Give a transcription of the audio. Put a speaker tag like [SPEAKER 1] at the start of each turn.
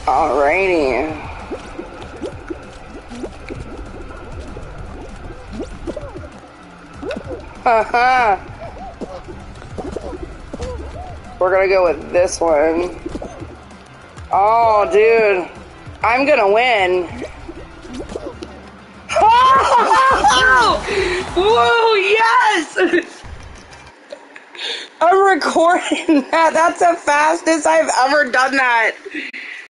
[SPEAKER 1] Alrighty. Haha. We're gonna go with this one. Oh, dude. I'm gonna win. Whoa, yes! I'm recording that. That's the fastest I've ever done that.